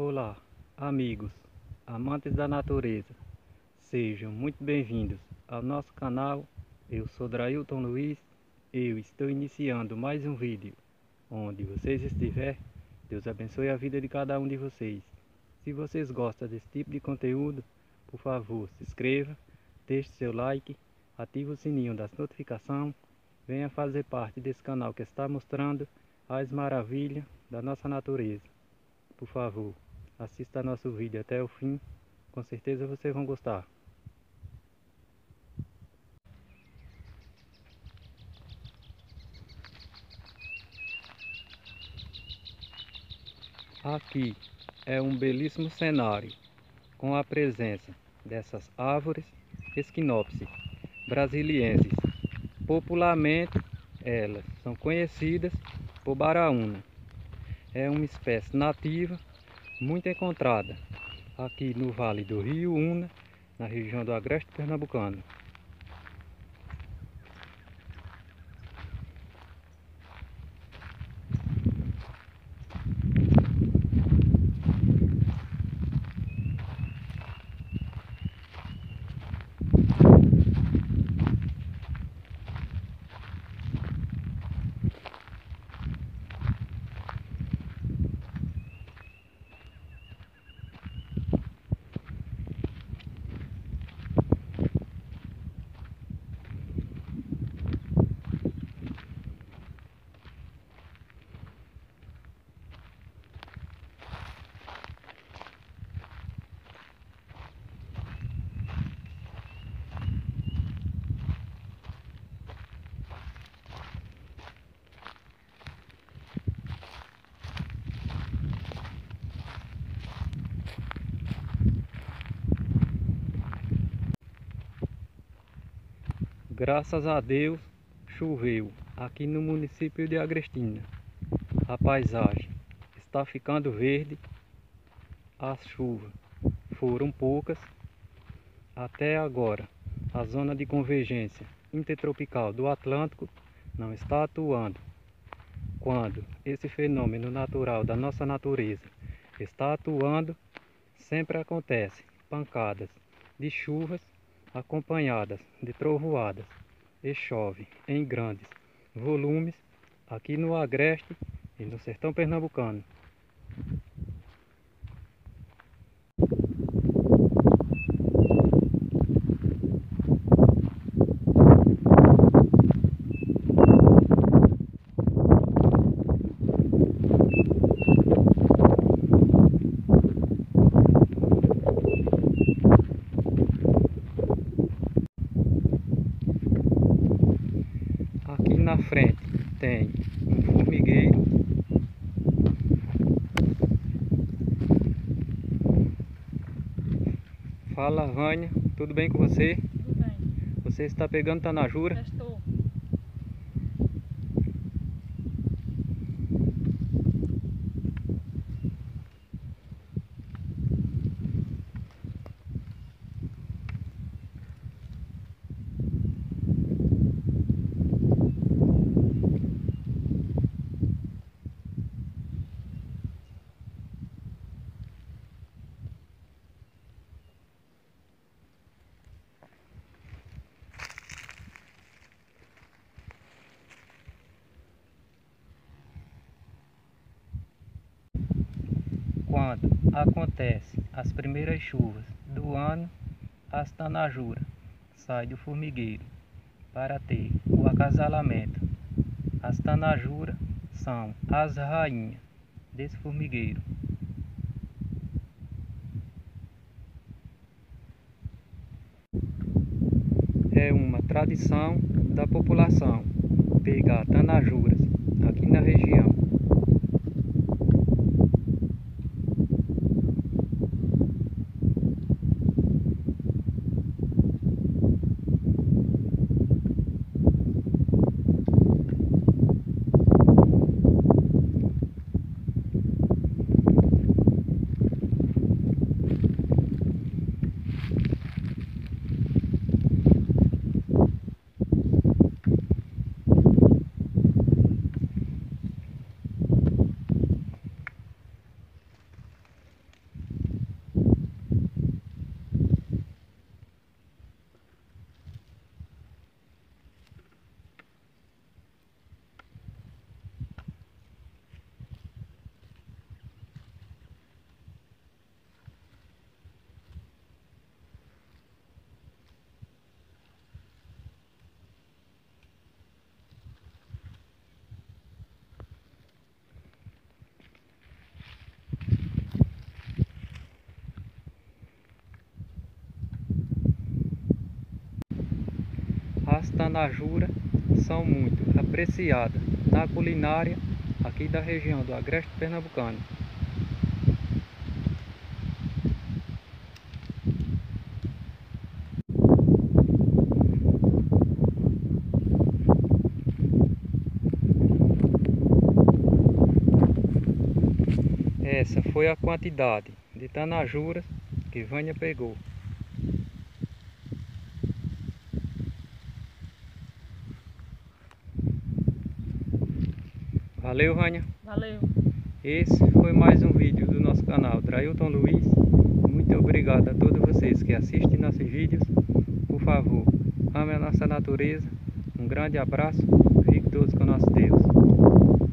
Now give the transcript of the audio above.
Olá, amigos, amantes da natureza, sejam muito bem-vindos ao nosso canal. Eu sou Drailton Luiz, eu estou iniciando mais um vídeo. Onde vocês estiverem, Deus abençoe a vida de cada um de vocês. Se vocês gostam desse tipo de conteúdo, por favor, se inscreva, deixe seu like, ative o sininho das notificações, venha fazer parte desse canal que está mostrando as maravilhas da nossa natureza. Por favor, assista nosso vídeo até o fim, com certeza vocês vão gostar. Aqui é um belíssimo cenário, com a presença dessas árvores Schinopsis brasiliensis. Popularmente, elas são conhecidas por baraúna. É uma espécie nativa muito encontrada aqui no Vale do Rio Una, na região do Agreste Pernambucano. Graças a Deus, choveu aqui no município de Agrestina. A paisagem está ficando verde. As chuvas foram poucas. Até agora, a zona de convergência intertropical do Atlântico não está atuando. Quando esse fenômeno natural da nossa natureza está atuando, sempre acontece pancadas de chuvas acompanhadas de trovoadas, e chove em grandes volumes aqui no Agreste e no sertão pernambucano. Aqui na frente tem um formigueiro. Fala, Vânia, tudo bem com você? Tudo bem. Você está pegando tanajura? Estou. Quando acontecem as primeiras chuvas do ano, as tanajuras saem do formigueiro para ter o acasalamento. As tanajuras são as rainhas desse formigueiro. É uma tradição da população pegar tanajuras aqui na região. As tanajuras são muito apreciadas na culinária aqui da região do Agreste Pernambucano. Essa foi a quantidade de tanajuras que Vânia pegou. Valeu, Vânia. Valeu. Esse foi mais um vídeo do nosso canal Drailton Luiz. Muito obrigado a todos vocês que assistem nossos vídeos. Por favor, ame a nossa natureza. Um grande abraço. Fique todos com nosso Deus.